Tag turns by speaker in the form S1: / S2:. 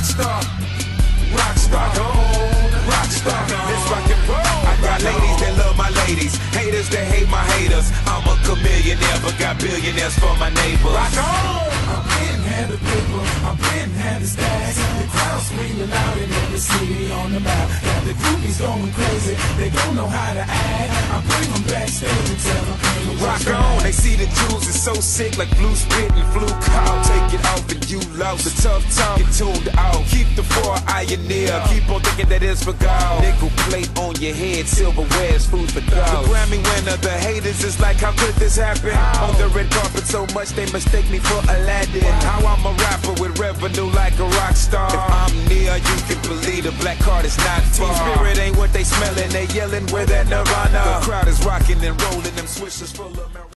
S1: Rockstar, rockstar, rockstar. It's rock and roll. I got ladies that love my ladies, haters that hate my haters. I'm a chameleonaire, but got billionaires for my neighbors. Rock on.
S2: I'm getting had the paper, I'm getting had the stacks. The crowd screaming loud in every city on the map. Got the groupies going crazy, they don't know how to act. I bring them backstage and tell them,
S1: rock on. They see the jewels is so sick like blue spit and flu cow. Take it off and you lost. The tough tongue get tuned out. Keep the 4 eye near. Keep on thinking that it's for gold. Nickel plate on your head, silverware is food for thought. The Grammy winner, the haters is like, how could this happen? On the red carpet so much they mistake me for Aladdin. How I'm a rapper with revenue like a rock star. If I'm near, you can believe the black card is not far. Team spirit ain't what they smelling, they yelling where that Nirvana. The crowd is rocking and rolling, them swishers full of marijuana.